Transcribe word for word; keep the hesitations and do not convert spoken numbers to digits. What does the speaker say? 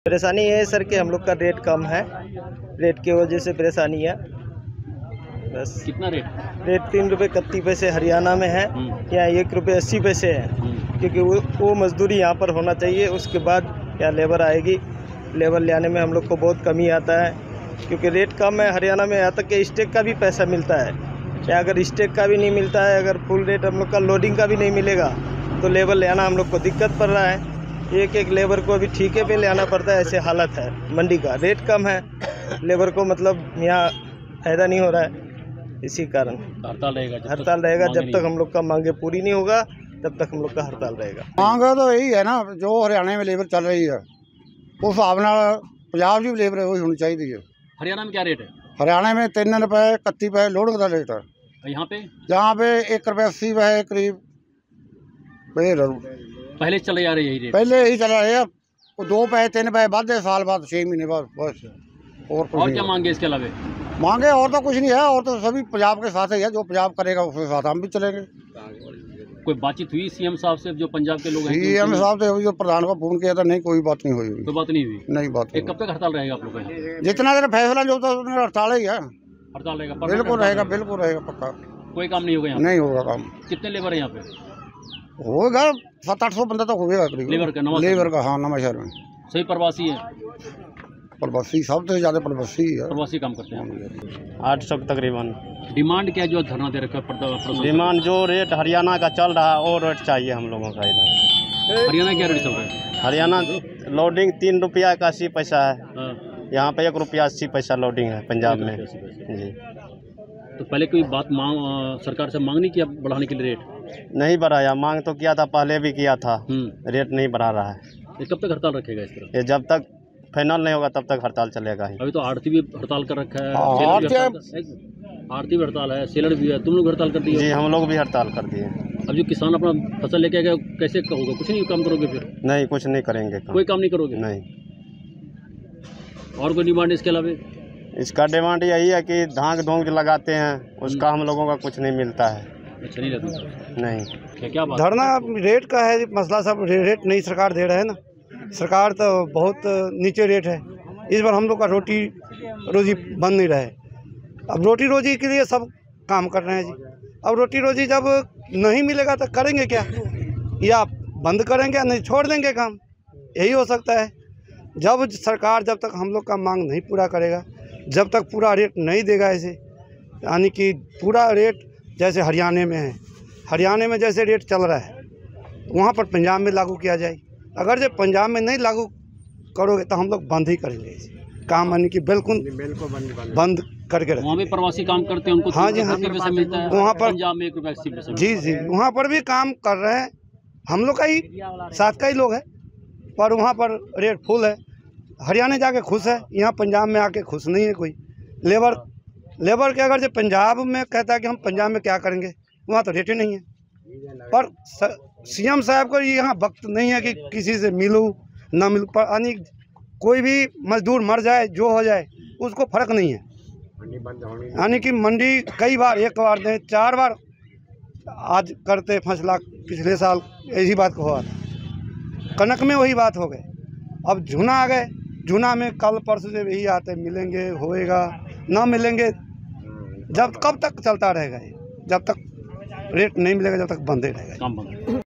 परेशानी ये है सर कि हम लोग का रेट कम है, रेट की वजह से परेशानी है बस। कितना रेट? रेट तीन रुपये इकतीस पैसे हरियाणा में है, यहाँ एक रुपये अस्सी पैसे है, क्योंकि वो वो मजदूरी यहाँ पर होना चाहिए। उसके बाद यहाँ लेबर आएगी, लेबर ले आने में हम लोग को बहुत कमी आता है, क्योंकि रेट कम है हरियाणा में। यहाँ तक कि स्टेक का भी पैसा मिलता है, या अगर स्टेक का भी नहीं मिलता है, अगर फुल रेट हम लोग का लोडिंग का भी नहीं मिलेगा तो लेबर ले आना हम लोग को दिक्कत पड़ रहा है। एक एक लेबर को अभी ठीके पे ले आना पड़ता है, ऐसे हालत है मंडी का। रेट कम है, लेबर को मतलब यहाँ फायदा नहीं हो रहा है, इसी कारण हड़ताल रहेगा। हड़ताल रहेगा जब तक हम लोग का मांगे पूरी नहीं होगा, तब तक हम लोग का हड़ताल रहेगा। मांग तो यही है ना, जो हरियाणा में लेबर चल रही है उस हिसाब नाल पंजाब की लेबर वही होनी चाहिए है। हरियाणा में क्या रेट है? हरियाणा में तीन रुपये इकती पैसे लोडिंग का रेट है। यहाँ पे यहाँ पे एक रुपये अस्सी पैसे करीब पहले चले आ रही है यही रेट? पहले यही चला रहा है, दो पैसे तीन पैसे बढ़ते साल बाद छः महीने बाद बस। और और क्या मांगे इसके अलावा? मांगे और तो कुछ नहीं है, और तो सभी पंजाब के साथ ही है, जो पंजाब करेगा उसके साथ हम भी चलेंगे। कोई बातचीत हुई सीएम साहब से, जो पंजाब के लोग हैं? सीएम साहब से जो प्रधान को फोन किया था, नहीं कोई बात नहीं हुई। कोई बात नहीं हुई? नहीं बात। एक कब तक हड़ताल रहेगा आप लोग का? जितना देर फैसला जो तो हड़ताल ही है। हड़ताल रहेगा? बिल्कुल रहेगा, बिल्कुल रहेगा पक्का। कोई काम नहीं होगा यहाँ? नहीं होगा काम। कितने लेबर है यहाँ पे? होगा सात आठ सौ बंदा तो होगा लेबर का। लेबर का हाँ, नवा शहर में सही प्रवासी है? प्रवासी सबसे ज्यादा प्रवासी है, प्रवासी काम करते हैं। आठ सौ तकरीबन। डिमांड क्या है जो धरना दे रखा है? डिमांड जो रेट हरियाणा का चल रहा है और रेट चाहिए हम लोगों का इधर। हरियाणा क्या रेट चल रहा है? हरियाणा लोडिंग तीन रुपया का अस्सी पैसा है, हाँ। यहाँ पे एक रुपया अस्सी पैसा लोडिंग है पंजाब में जी। तो पहले कोई बात मांग सरकार से मांग नहीं किया बढ़ाने के लिए रेट? नहीं बढ़ाया, मांग तो किया था, पहले भी किया था, रेट नहीं बढ़ा रहा है। ये कब तक हड़ताल रखेगा इस तरह? ये जब तक फाइनल नहीं होगा तब तक हड़ताल चलेगा ही। अभी तो आड़ती भी हड़ताल कर रखा है, आड़ती आड़ती भी हड़ताल है, सेलर भी है, तुम लोग हड़ताल कर दिए? जी हम लोग भी हड़ताल कर दिए। अब जो किसान अपना फसल लेके आएगा कैसे होगा? कुछ नहीं काम करोगे फिर? नहीं, कुछ नहीं करेंगे काम। कोई काम नहीं करोगे? नहीं। और कोई डिमांड इसके अलावा? इसका डिमांड यही है कि धांक धोंक लगाते हैं, उसका हम लोगों का कुछ नहीं मिलता है। अच्छा, नहीं लगता? नहीं। क्या क्या बात? धरना रेट का है मसला, सब रेट नहीं सरकार दे रहा है ना। सरकार तो बहुत नीचे रेट है, इस बार हम लोग का रोटी रोजी बन नहीं रहा है। अब रोटी रोजी के लिए सब काम कर रहे हैं जी। अब रोटी रोजी जब नहीं मिलेगा तो करेंगे क्या? या बंद करेंगे या नहीं छोड़ देंगे काम, यही हो सकता है। जब सरकार जब तक हम लोग का मांग नहीं पूरा करेगा, जब तक पूरा रेट नहीं देगा, ऐसे यानी कि पूरा रेट जैसे हरियाणा में है, हरियाणा में जैसे रेट चल रहा है वहाँ पर पंजाब में लागू किया जाए। अगर जब पंजाब में नहीं लागू करोगे तो हम लोग बंद ही करेंगे इसे काम, यानी कि बिल्कुल बिल्कुल बंद बंद करके रखेंगे। वहाँ भी प्रवासी काम करते हैं, उनको हाँ जी हाँ, पैसा मिलता है वहाँ पर पंजाब में एक रुपया अस्सी पैसा। जी जी वहाँ पर भी काम कर रहे हैं, हम लोग का ही साथ का ही लोग है, पर वहाँ पर रेट फुल है। हरियाणा जाके खुश है, यहाँ पंजाब में आके खुश नहीं है कोई। लेबर लेबर के अगर जो पंजाब में कहता है कि हम पंजाब में क्या करेंगे, वहाँ तो रेट ही नहीं है। पर सीएम साहब को यहाँ वक्त नहीं है कि किसी से मिलूँ ना मिलूँ, पर यानी कोई भी मजदूर मर जाए जो हो जाए उसको फर्क नहीं है। यानी कि मंडी कई बार, एक बार नहीं चार बार आज करते फैसला, पिछले साल ऐसी बात को हुआ था, कनक में वही बात हो गई। अब झुना आ गए, झुना में कल परसों से यही आते, मिलेंगे होएगा ना मिलेंगे। जब कब तक चलता रहेगा ये? जब तक रेट नहीं मिलेगा जब तक बंद ही रहेगा। काम बंद।